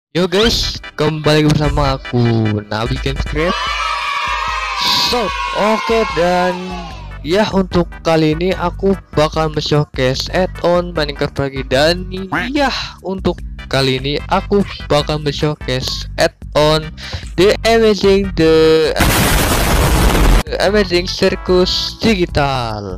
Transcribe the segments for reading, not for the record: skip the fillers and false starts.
Yo guys, kembali bersama aku Nabi Games Create. Oke, dan ya untuk kali ini aku bakal showcase add-on Minecraft lagi. Dan ya untuk kali ini aku bakal showcase add-on The Amazing Circus Digital.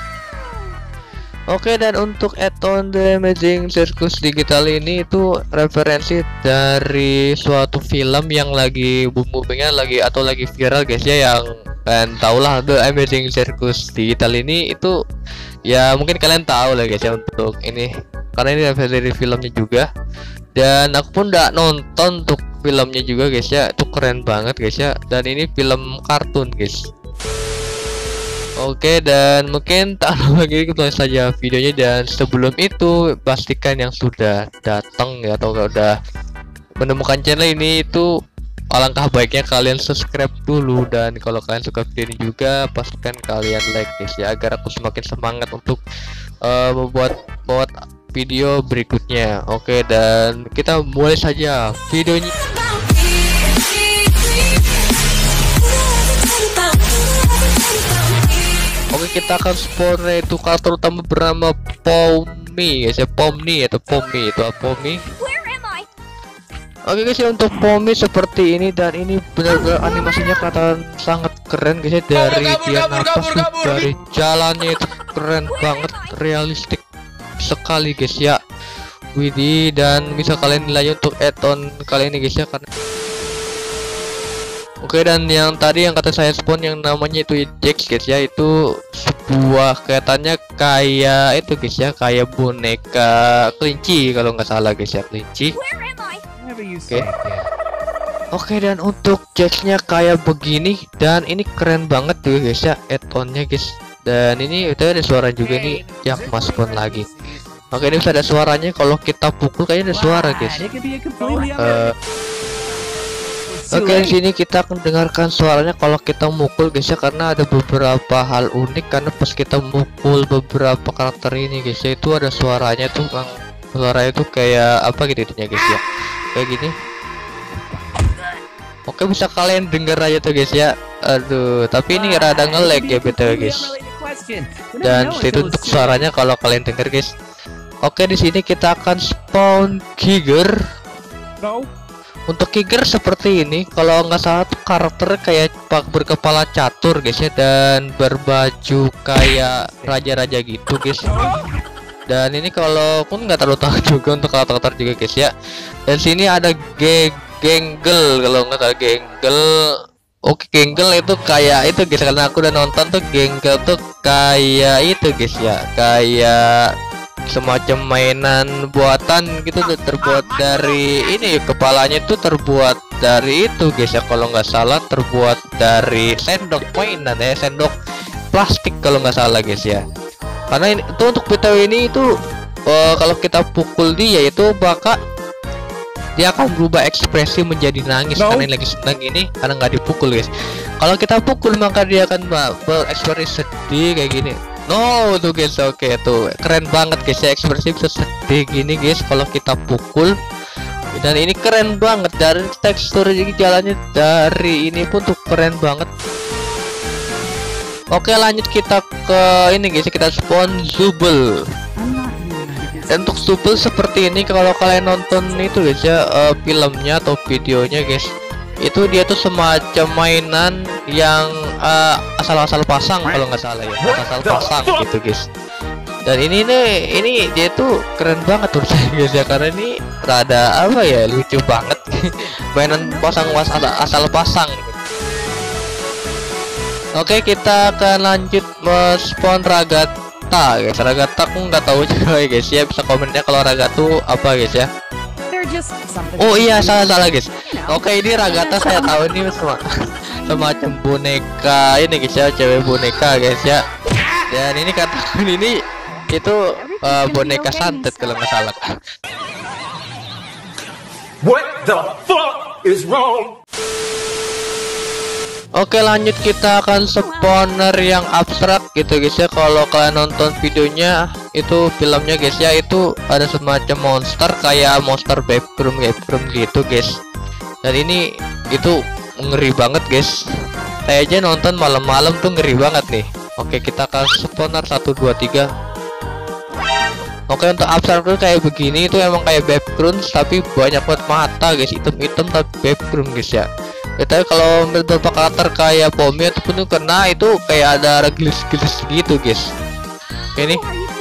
Oke, dan untuk add-on The Amazing Circus Digital ini itu referensi dari suatu film yang lagi boomingnya lagi viral guys ya, yang kalian tau lah. The Amazing Circus Digital ini itu ya mungkin kalian tahu lah guys ya untuk ini, karena ini referensi dari filmnya juga. Dan aku pun udah nonton untuk filmnya juga guys ya, itu keren banget guys ya, dan ini film kartun guys. Oke, dan mungkin tak lama lagi kita saja videonya. Dan sebelum itu pastikan yang sudah datang ya atau udah menemukan channel ini, itu alangkah baiknya kalian subscribe dulu. Dan kalau kalian suka video ini juga pastikan kalian like guys ya, agar aku semakin semangat untuk membuat video berikutnya. Oke, dan kita mulai saja videonya. Oke, kita akan spawn itu karakter utama bernama Pomni guys ya, Pomni atau Pomi itu Pomi. Oke guys ya, untuk Pomi seperti ini, dan ini benar-benar animasinya kelihatan sangat keren guys ya, dari dia nafas dari jalannya itu keren banget, realistik sekali guys ya. Widih, dan bisa kalian nilai untuk add-on kali ini guys ya, karena oke, dan yang tadi yang kata saya spawn yang namanya itu Jax guys ya, itu sebuah kelihatannya kayak itu guys ya, kayak boneka kelinci kalau nggak salah guys ya, kelinci. Oke, dan untuk Jax-nya kayak begini, dan ini keren banget tuh guys ya add-onnya guys. Dan ini itu ada suara juga nih yang spawn lagi. Oke, ini bisa ada suaranya kalau kita pukul, kayaknya ada suara guys. Oke, di sini kita akan dengarkan suaranya kalau kita mukul guys ya, karena ada beberapa hal unik karena pas kita mukul beberapa karakter ini guys ya, itu ada suaranya tuh, suaranya tuh kayak apa gitu intinya guys ya, kayak gini. Oke, bisa kalian dengar aja tuh guys ya. Aduh, tapi ini rada nge-lag ya btw guys. Dan itu untuk suaranya kalau kalian dengar guys. Oke, di sini kita akan spawn Giger. Untuk Giger seperti ini, kalau nggak salah tuh karakter kayak berkepala catur guys ya, dan berbaju kayak raja-raja gitu guys. Dan ini kalau pun nggak terlalu tahu juga untuk karakter juga guys ya. Dan sini ada Genggel, kalau nggak salah Genggel. Oke, Genggel itu kayak itu guys, karena aku udah nonton tuh Genggel tuh kayak itu guys ya, kayak semacam mainan buatan gitu, terbuat dari ini, kepalanya itu terbuat dari itu guys ya, kalau nggak salah terbuat dari sendok mainan ya, sendok plastik kalau nggak salah guys ya. Karena ini itu untuk BTW ini itu kalau kita pukul dia itu bakal dia akan berubah ekspresi menjadi nangis karena lagi senang ini, karena nggak dipukul guys. Kalau kita pukul maka dia akan berekspresi sedih kayak gini. No tuh guys, oke tuh keren banget guys ya, ekspresi bisa sedih gini guys kalau kita pukul. Dan ini keren banget, dari tekstur jalannya dari ini pun tuh keren banget. Oke, lanjut kita ke ini guys, kita spawn Zubul. Dan untuk Zubul seperti ini, kalau kalian nonton itu guys ya filmnya atau videonya guys, itu dia tuh semacam mainan yang asal-asal pasang kalau nggak salah ya, asal pasang gitu guys. Dan ini dia tuh keren banget tuh guys ya, karena ini rada apa ya, lucu banget mainan asal pasang gitu. Oke, kita akan lanjut spawn Ragata guys. Ragata aku nggak tahu juga ya guys ya, bisa komennya kalau Ragata tuh apa guys ya. Oh iya, salah guys. Oke, ini Ragata saya tahu ini semacam boneka ini guys ya, cewek boneka guys ya. Dan ini kata ini itu boneka santet kalau nggak salah. What the fuck is wrong? Oke, lanjut kita akan spawner yang abstrak gitu guys ya. Kalau kalian nonton videonya itu filmnya guys ya, itu ada semacam monster kayak monster backroom gitu guys. Dan ini itu ngeri banget guys, saya aja nonton malam-malam tuh ngeri banget nih. Oke, kita akan spawner 1 2 3. Oke, untuk abstrak kayak begini itu emang kayak background tapi banyak banget mata guys, hitam-hitam tapi background guys ya. Kita kalau beberapa karakter kayak Pomi ataupun kena itu kayak ada gelis-gelis gitu guys. Ini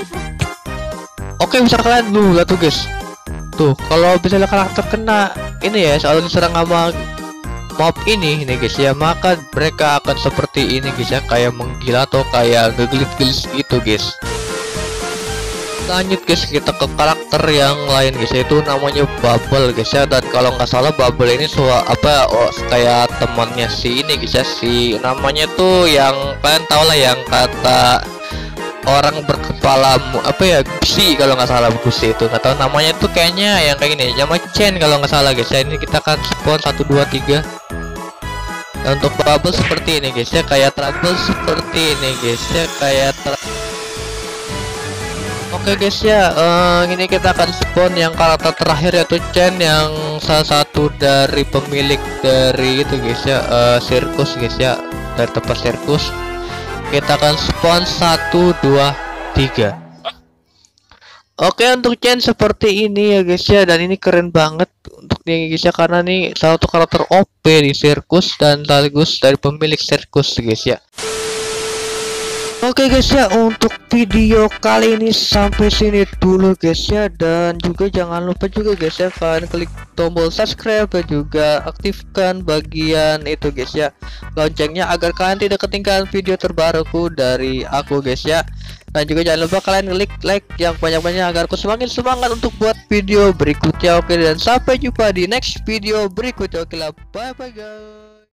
oke, bisa kalian dulu tuh guys. Tuh, kalau misalnya karakter kena ini ya, soal diserang sama mob ini guys ya, maka mereka akan seperti ini guys ya, kayak menggila atau kayak ngegelit-gelis gitu guys. Lanjut guys, kita ke karakter yang lain guys, itu namanya Bubble guys ya. Dan kalau nggak salah Bubble ini kayak temannya si ini guys ya, si namanya tuh yang kalian tau lah, yang kata orang berkepala apa ya, gusi kalau nggak salah, gusi itu nggak tahu namanya tuh, kayaknya yang kayak gini nama Chen kalau nggak salah guys ya. Ini kita akan spawn 1 2 3. Nah, untuk Bubble seperti ini guys ya, kayak Trouble seperti ini guys ya, kayak Oke guys ya, ini kita akan spawn yang karakter terakhir yaitu Chen, yang salah satu dari pemilik dari itu guys ya, sirkus guys ya, dari tempat sirkus. Kita akan spawn 1 2 3. Oke, untuk Chen seperti ini ya guys ya, dan ini keren banget untuk dia guys ya, karena nih salah satu karakter OP di sirkus dan sekaligus dari pemilik sirkus guys ya. Oke guys ya, untuk video kali ini sampai sini dulu guys ya, dan juga jangan lupa juga guys ya, kalian klik tombol subscribe dan juga aktifkan bagian itu guys ya, loncengnya, agar kalian tidak ketinggalan video terbaruku dari aku guys ya. Dan juga jangan lupa kalian klik like yang banyak-banyak agar aku semakin semangat untuk buat video berikutnya. Oke, dan sampai jumpa di next video berikutnya. Oke lah, bye bye guys.